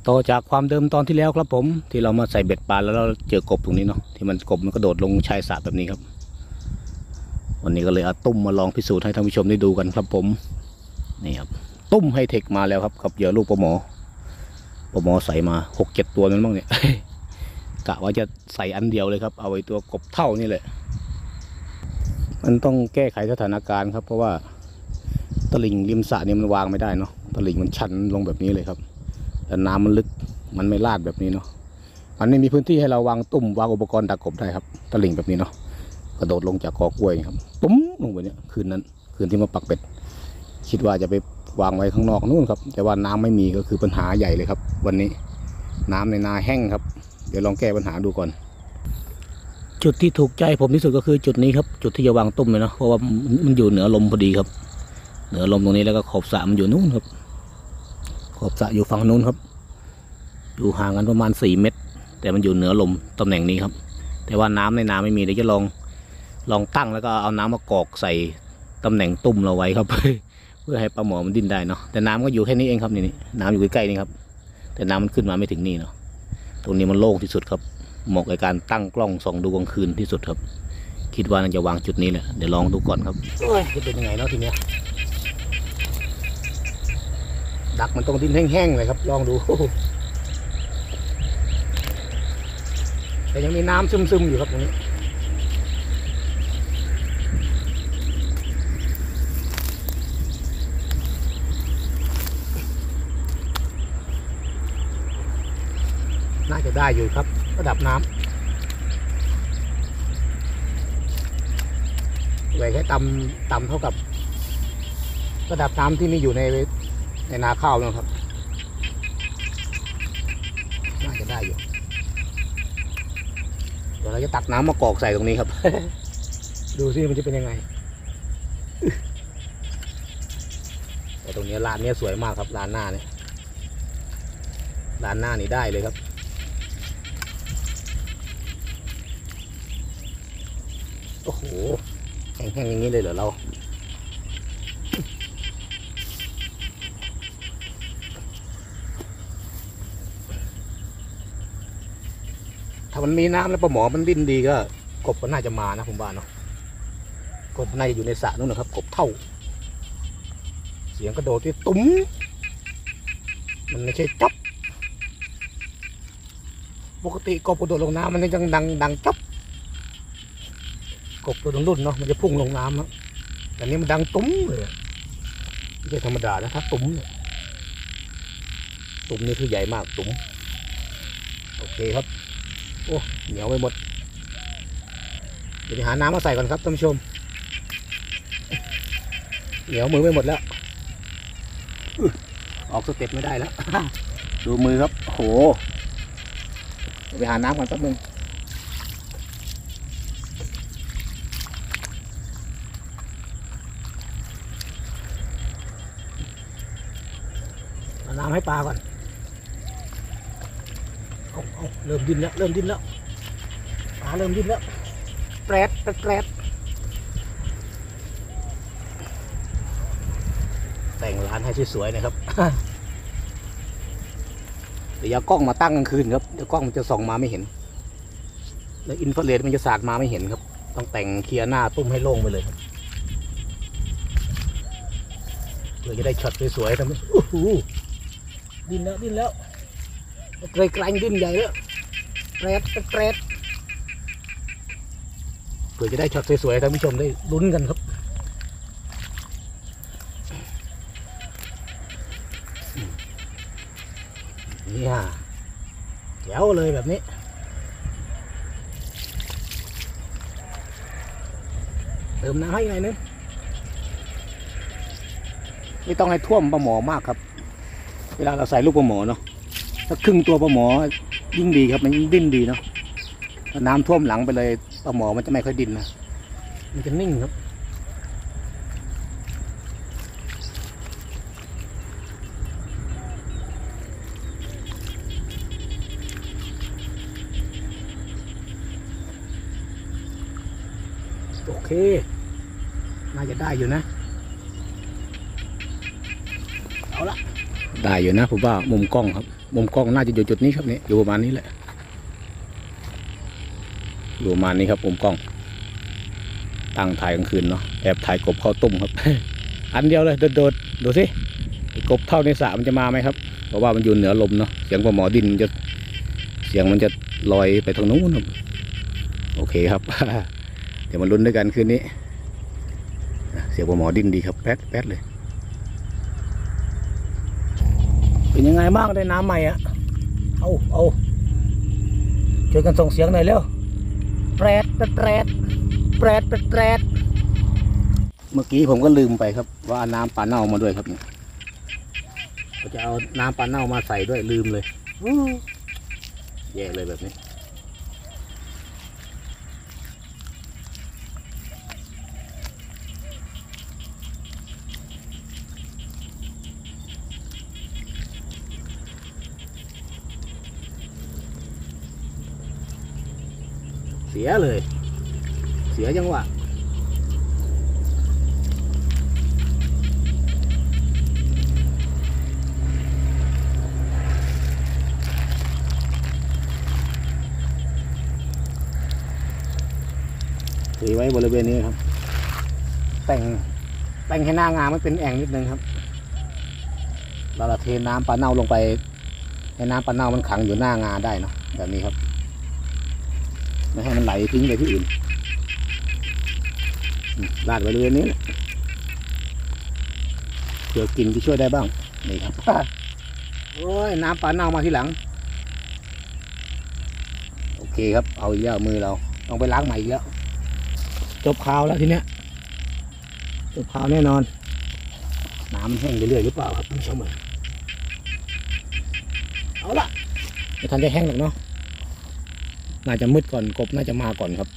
ต่อจากความเดิมตอนที่แล้วครับผมที่เรามาใส่เบ็ดปลาแล้วเราเจอกบตรงนี้เนาะที่มันกบมันกระโดดลงชายสระแบบนี้ครับวันนี้ก็เลยเอาตุ้มมาลองพิสูจน์ให้ท่านผู้ชมได้ดูกันครับผมนี่ครับตุ้มไฮเทคมาแล้วครับกับเหยื่อลูกปลาหมอใส่มา6-7ตัวนั้นบ้างเนี่ย กะว่าจะใส่อันเดียวเลยครับเอาไว้ตัวกบเท่านี่แหละมันต้องแก้ไขสถานการณ์ครับเพราะว่าตลิ่งริมสระนี่มันวางไม่ได้เนาะตลิ่งมันชันลงแบบนี้เลยครับแต่น้ำมันลึกมันไม่ลาดแบบนี้เนาะมันไม่มีพื้นที่ให้เราวางตุ่มวางอุปกรณ์ดักกบได้ครับตลิ่งแบบนี้เนาะกระโดดลงจากกอกล้วยครับตุ้มลงไปเนี่ยคืนที่มาปักเป็ดคิดว่าจะไปวางไว้ข้างนอกนู่นครับแต่ว่าน้ำไม่มีก็คือปัญหาใหญ่เลยครับวันนี้น้ำในนาแห้งครับเดี๋ยวลองแก้ปัญหาดูก่อนจุดที่ถูกใจผมที่สุดก็คือจุดนี้ครับจุดที่จะวางตุ่มเลยเนาะเพราะว่ามันอยู่เหนือลมพอดีครับเหนือลมตรงนี้แล้วก็ขอบสระมันอยู่นู่นครับขอบสระอยู่ฝั่งนู้นครับอยู่ห่างกันประมาณ4 เมตรแต่มันอยู่เหนือลมตำแหน่งนี้ครับแต่ว่าน้ำในนาไม่มีเดี๋ยวจะลองตั้งแล้วก็เอาน้ำมากอกใส่ตำแหน่งตุ่มเราไว้ครับ เพื่อให้ปลาหมอมันดิ้นได้เนาะแต่น้ำก็อยู่แค่นี้เองครับนี่น้ำอยู่ใกล้ๆนี่ครับแต่น้ำมันขึ้นมาไม่ถึงนี่เนาะตรงนี้มันโล่งที่สุดครับเหมาะกับการตั้งกล้องส่องดูกลางคืนที่สุดครับคิดว่าน่าจะวางจุดนี้แหละเดี๋ยวลองดูก่อนครับจะเป็นยังไงเนาะทีเนี้ยดักมันต้องดิ้นแห้งๆเลยครับลองดู แต่ยังมีน้ำซึมๆอยู่ครับตรงนี้น่าจะได้อยู่ครับระดับน้ำไว้แค่ต่ำเท่ากับระดับน้ำที่มีอยู่ในนาข้าวนะครับน่าจะได้อยู่เดี๋ยวเราจะตักน้ำมากอกใส่ตรงนี้ครับ ดูซิมันจะเป็นยังไง แต่ตรงนี้ลานนี้สวยมากครับลานหน้าเนี่ยลานหน้านี่ได้เลยครับโอ้โหแห้งๆอย่างนี้เลยเหรอเราถ้ามันมีน้ำแล้วปลาหมอมันดิ้นดีก็กบก็น่าจะมานะผมว่าเนาะกบน่าจะอยู่ในสระนู่นนะครับกบเท่าเสียงกระโดดที่ตุ้มมันไม่ใช่จ๊อบปกติกบกระโดดลงน้ำมันยังดังจ๊อบกบตัวรุ่นเนาะมันจะพุ่งลงน้ำครับแต่นี้มันดังตุ้มเลยไม่ใช่ธรรมดานะถ้าตุ้มเนี่ยตุ้มนี่คือใหญ่มากตุ้มโอเคครับโอ้เหนียวไปหมดเดี๋ยวไปหาน้ำมาใส่ก่อนครับท่านผู้ชมเหนียวมือไปหมดแล้วออกสเต็ปไม่ได้แล้ว ดูมือครับโอ้โหเดี๋ยวไปหาน้ำก่อนแป๊บนึงเอาน้ำให้ปลาก่อนเอาเริ่มดิ้นแล้วปลาเริ่มดิ้นแล้วแปรดแต่งร้านให้สวยๆนะครับ เดี๋ยวเอากล้องมาตั้งกลางคืนครับเดี๋ยวกล้องมันจะส่องมาไม่เห็นแล้วอินฟราเรดมันจะสาดมาไม่เห็นครับต้องแต่งเคลียร์หน้าตุ้มให้โล่งไปเลยครับเพื่อจะได้ช็อตสวยๆทำไมดิ้นแล้วไกลๆดิ้นใหญ่แล้วแปรดเพื่อจะได้ช็อตสวยๆท่านผู้ชมได้ลุ้นกันครับนี่ฮะแจ๋วเลยแบบนี้เติมน้ำให้หน่อยนึงไม่ต้องให้ท่วมปลาหมอมากครับเวลาเราใส่ลูกปลาหมอเนาะถ้าครึ่งตัวปลาหมอยิ่งดีครับมันยิ่งดิ้นดีเนาะถ้าน้ำท่วมหลังไปเลยปลาหมอมันจะไม่ค่อยดิ้นนะมันจะนิ่งครับโอเคน่าจะได้อยู่นะเอาละได้อยู่นะผมว่ามุมกล้องครับมุมกล้องน่าจะอยู่จุดนี้ครับนี่อยู่ประมาณนี้แหละอยู่ประมาณนี้ครับมุมกล้องตั้งถ่ายกลางคืนเนาะแอบถ่ายกบเข้าตุ้มครับ อันเดียวเลยโดดๆดูสิกบเท่าในสระมันจะมาไหมครับเพราะว่ามันอยู่เหนือลมเนาะเสียงปลาหมอดินจะเสียงมันจะลอยไปทางนู้นครับโอเคครับ เดี๋ยวมาลุ้นด้วยกันคืนนี้เสียงปลาหมอดินดีครับแป๊ดเลยเป็นยังไงบ้างได้น้ำใหม่อะเอาช่วยกันส่งเสียงหน่อยเร็วแปรดเมื่อกี้ผมก็ลืมไปครับว่าเอาน้ำปลาเน่ามาด้วยครับเนี่ยก็จะเอาน้ำปลาเน่ามาใส่ด้วยลืมเลยแย่เลยแบบนี้เสียเลยเสียจังหวะถือไว้บริเวณนี้ครับแต่งให้หน้างามันเป็นแอ่งนิดนึงครับเราเทน้ำปลาเน่าลงไปให้น้ำปลาเน่ามันขังอยู่หน้างาได้เนาะแบบนี้ครับไม่ให้มันไหลทิ้งไปที่อื่นลาดบริเวณนี้เผื่อกินที่ช่วยได้บ้างนี่ครับโอ้ยน้ำปลาเน่ามาทีหลังโอเคครับเอาอีกแล้วมือเราต้องไปล้างใหม่อีกแล้วจบข่าวแล้วทีเนี้ยจบข่าวแน่นอนน้ำมันแห้งเรื่อยๆหรือเปล่าครับท่านผู้ชมเอาละไม่ทันจะแห้งหรอกเนาะน่าจะมืดก่อนกบน่าจะมาก่อนครับ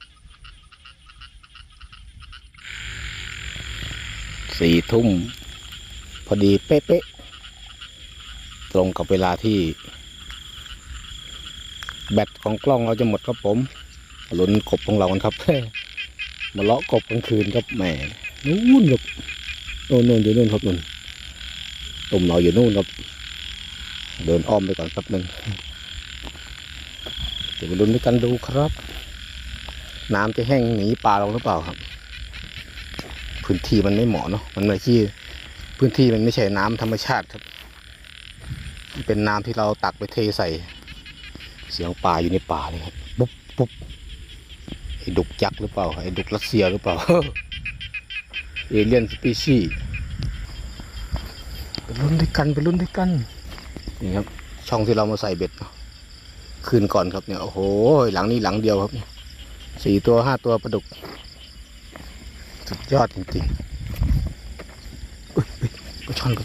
4 ทุ่มอดีเป๊ะๆตรงกับเวลาที่แบตของกล้องเราจะหมดครับผมลุ้นกบของเรากันครับ มาเลาะกบกลางคืนครับแหมนู่นครับนู่นอยู่นู่นครับนู่นตุ่มเราอยู่นู่นครับเดินอ้อมไปก่อนครับหนึ่งเดี๋ยวมาลุ้นด้วยกันดูครับน้ำจะแห้งหนีปลาเราหรือเปล่าครับพื้นที่มันไม่เหมาะเนาะมันไม่ใช่พื้นที่มันไม่ใช่น้ำธรรมชาติครับเป็นน้ำที่เราตักไปเทใส่เสียงปลาอยู่ในป่าเลยครับปุ๊บปุ๊บไอ้ดุกยักษ์หรือเปล่าไอ้ดุกรัสเซียหรือเปล่า เอเลี่ยนสปีชีส์ไปลุ้นด้วยกันนี่ครับช่องที่เรามาใส่เบ็ดคืนก่อนครับเนี่ยโอ้โหหลังนี้หลังเดียวครับ4 ตัว 5 ตัวปลาดุกสุดยอดจริงๆปลาช่อน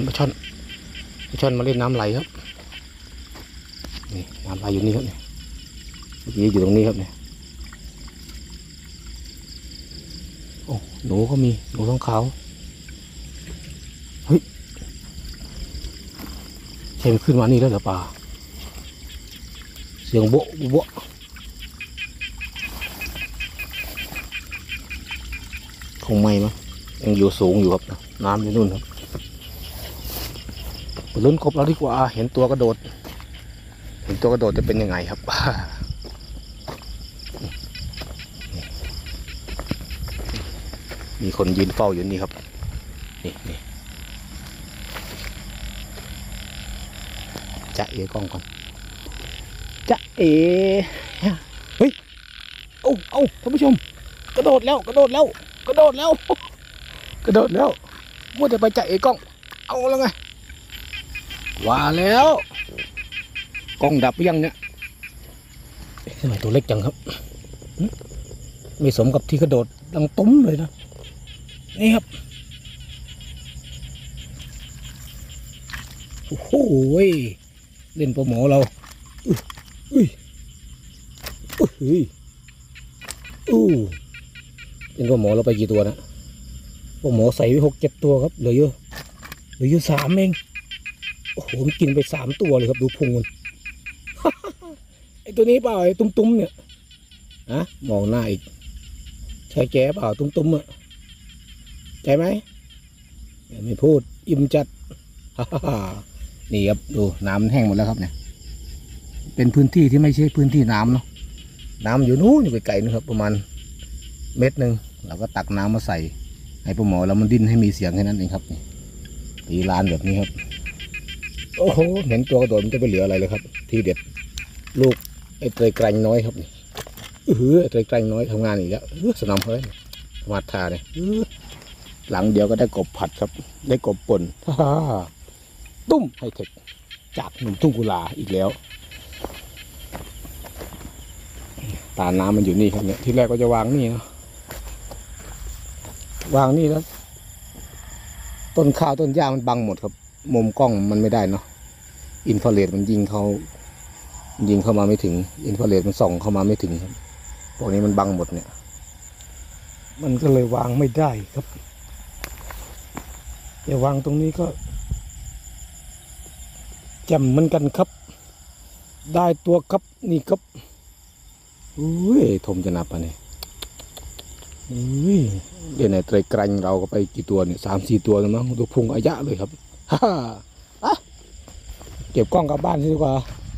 มาเล่นน้ำไหลครับนี่น้ำไหลอยู่นี่ครับเนี่ยเมื่อกี้อยู่ตรงนี้ครับเนี่ยโอ้หนูก็มีหนูท้องขาวเฮ้ยเชมขึ้นมานี่แล้วเหรอปลาเสียงโบ๊ะโบ๊ะคงไม่มั้งยังอยู่สูงอยู่ครับน้ำอยู่นู่นครับไปลุ้นกบเราดีกว่าเห็นตัวกระโดดจะเป็นยังไงครับ มีคนยืนเฝ้าอยู่นี่ครับนี่จะเอ๋กล้องก่อนจะเอ๋เฮ้ยเอาท่านผู้ชมกระโดดแล้วมัวแต่ไปจะเอ๋กล้องเอาแล้วไงว่าแล้วกล้องดับยังเนี่ยทำไมตัวเล็กจังครับไม่สมกับที่กระโดดดังตุ้มเลยนะนี่ครับโอ้โหเล่นปลาหมอเราเล่นปลาหมอเราไปกี่ตัวนะปลาหมอใส่ไว้6-7 ตัวครับเหลืออยู่3เองโอ้โหมันกินไป3 ตัวเลยครับดูพุงมัน ไอตัวนี้เปล่าไอตุ้มเนี่ยฮะมองหน้าอีกใช่แกเปล่าตุ้มอ่ะใจไหมไม่พูดอิ่มจัด นี่ครับดูน้ำแห้งหมดแล้วครับเนี่ยเป็นพื้นที่ที่ไม่ใช่พื้นที่น้ำเนาะน้ำอยู่นู้นอยู่ไกลๆนะครับประมาณ1 เมตรเราก็ตักน้ำมาใส่ให้ปลาหมอแล้วมันดิ้นให้มีเสียงแค่นั้นเองครับตีลานแบบนี้ครับโอ้โหเห็นตัวกระโดดมันจะไปเหลืออะไรเลยครับทีเด็ดลูกไอ้เตยไกรน้อยครับนี่ไอ้เตยไกรน้อยทำงานอีกแล้วสนามเฮ้ยมาทาเนี่ยหลังเดียวก็ได้กบผัดครับได้กบป่นตุ้มไฮเทคจากหนุ่มทุ่งกุลาอีกแล้วตาน้ำมันอยู่นี่ครับเนี่ยที่แรกก็จะวางนี่นะวางนี่แล้วต้นข้าวต้นหญ้ามันบังหมดครับมุมกล้องมันไม่ได้เนาะอินฟราเรดมันยิงเข้ามาไม่ถึงอินฟราเรดมันส่องเข้ามาไม่ถึงครับพวกนี้มันบังหมดเนี่ยมันก็เลยวางไม่ได้ครับแต่วางตรงนี้ก็แจ่มเหมือนกันครับได้ตัวครับนี่ครับอุ้ยทมจะนับอ่ะเนี่ยอุ้ยเดี๋ยวไหนไตรกรังเราก็ไปกี่ตัวเนี่ย3-4 ตัวแล้วมั้งดูพุงอายะเลยครับฮ่าเก็บกล้องกลับบ้านดีกว่า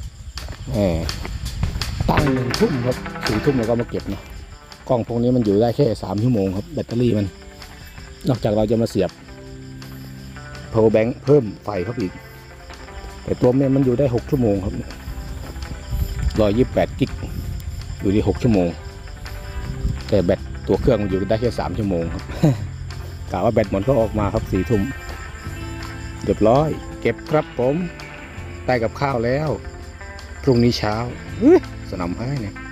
ตั้ง1 ทุ่มครับ4 ทุ่มเราก็มาเก็บนะกล้องพวกนี้มันอยู่ได้แค่3 ชั่วโมงครับแบตเตอรี่มันนอกจากเราจะมาเสียบpower bank เพิ่มไฟครับอีกแต่ตัวแม่มันอยู่ได้6 ชั่วโมงครับ128 กิกอยู่ที่6 ชั่วโมงแต่แบตตัวเครื่องอยู่ได้แค่3 ชั่วโมงครับ กะว่าแบตหมดก็ออกมาครับ4 ทุ่มเรียบร้อยเก็บครับผมได้กับข้าวแล้วพรุ่งนี้เช้าสนามให้เนี่ย